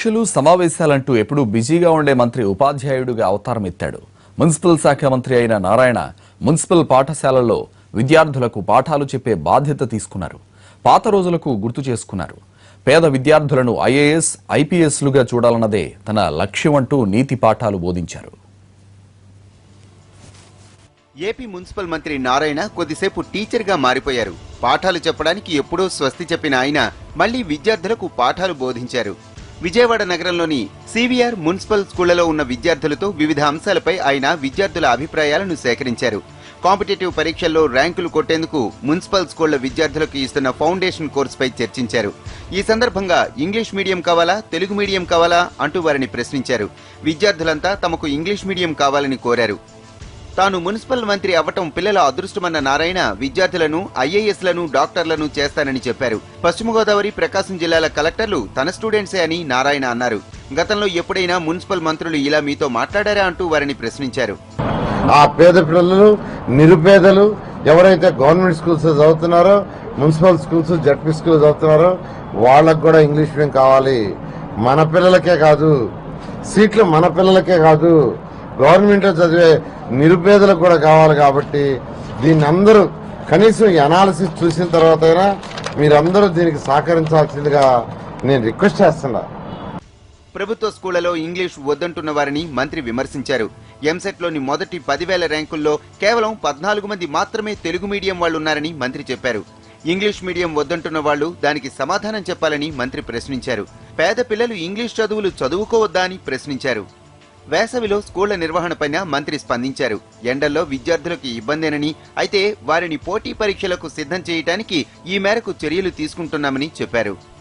పరీక్షలు సమావేశాలంటూ ఎప్పుడూ బిజీగా ఉండే మంత్రి ఉపాధ్యాయుడిగా అవతారం ఎత్తాడు. మున్సిపల్ శాఖ మంత్రి అయిన నారాయణ మున్సిపల్ పాఠశాలల్లో విద్యార్థులకు పాఠాలు చెప్పే బాధ్యత తీసుకున్నారు. పాత రోజులకు గుర్తు చేసుకున్నారు. పేద విద్యార్థులను ఐఏఎస్, ఐపీఎస్లుగా చూడాలన్నదే తన లక్ష్యం అంటూ నీతి పాఠాలు బోధించారు. ఏపీ మున్సిపల్ మంత్రి నారాయణ కొద్దిసేపు టీచర్గా మారిపోయారు. పాఠాలు చెప్పడానికి ఎప్పుడో స్వస్తి చెప్పిన ఆయన మళ్లీ విద్యార్థులకు పాఠాలు బోధించారు. విజయవాడ నగరంలోని సివిఆర్ మున్సిపల్ స్కూళ్లలో ఉన్న విద్యార్థులతో వివిధ అంశాలపై ఆయన విద్యార్థుల అభిప్రాయాలను సేకరించారు. కాంపిటేటివ్ పరీక్షల్లో ర్యాంకులు కొట్టేందుకు మున్సిపల్ స్కూళ్ల విద్యార్థులకు ఇస్తున్న ఫౌండేషన్ కోర్సుపై చర్చించారు. ఈ సందర్భంగా ఇంగ్లీష్ మీడియం కావాలా, తెలుగు మీడియం కావాలా అంటూ వారిని ప్రశ్నించారు. విద్యార్థులంతా తమకు ఇంగ్లీష్ మీడియం కావాలని కోరారు. తాను మున్సిపల్ మంత్రి అవ్వటం పిల్లల అదృష్టమన్న నారాయణ విద్యార్థులను ఐఏఎస్లను, డాక్టర్లను చేస్తానని చెప్పారు. పశ్చిమ గోదావరి, ప్రకాశం జిల్లాల కలెక్టర్లు తన స్టూడెంట్సే అని నారాయణ అన్నారు. గతంలో ఎప్పుడైనా మున్సిపల్ మంత్రులు ఇలా మీతో మాట్లాడారా అంటూ వారిని ప్రశ్నించారు. ఆ పేద పిల్లలు, నిరుపేదలు ఎవరైతే గవర్నమెంట్ స్కూల్స్ చదువుతున్నారో, మున్సిపల్ స్కూల్స్, జడ్పీ స్కూల్స్ చదువుతున్నారో వాళ్ళకు కూడా ఇంగ్లీష్ మీడియం కావాలి. మన పిల్లలకే కాదు, సీట్లు మన పిల్లలకే కాదు, గవర్నమెంట్ చదివే నిరుపేదలకు కూడా కావాలి. కాబట్టి దీన్ని అందరూ కనీసం ఈ అనాలిసిస్ చూసిన తర్వాత అయినా మీరందరూ దీనికి సహకరించాల్సిందిగా నేను రిక్వెస్ట్ చేస్తున్నా. ప్రభుత్వ స్కూళ్లలో ఇంగ్లీష్ వద్దంటున్న వారిని మంత్రి విమర్శించారు. ఎంసెట్లోని మొదటి 10,000 ర్యాంకుల్లో కేవలం 14 మంది మాత్రమే తెలుగు మీడియం వాళ్లున్నారని మంత్రి చెప్పారు. ఇంగ్లీష్ మీడియం వద్దంటున్న వాళ్లు దానికి సమాధానం చెప్పాలని మంత్రి ప్రశ్నించారు. పేద పిల్లలు ఇంగ్లీష్ చదువులు చదువుకోవద్దా అని ప్రశ్నించారు. వేసవిలో స్కూళ్ల నిర్వహణపైన మంత్రి స్పందించారు. ఎండల్లో విద్యార్థులకు ఇబ్బందేనని, అయితే వారిని పోటీ పరీక్షలకు సిద్ధం చేయడానికి ఈ మేరకు చర్యలు తీసుకుంటున్నామని చెప్పారు.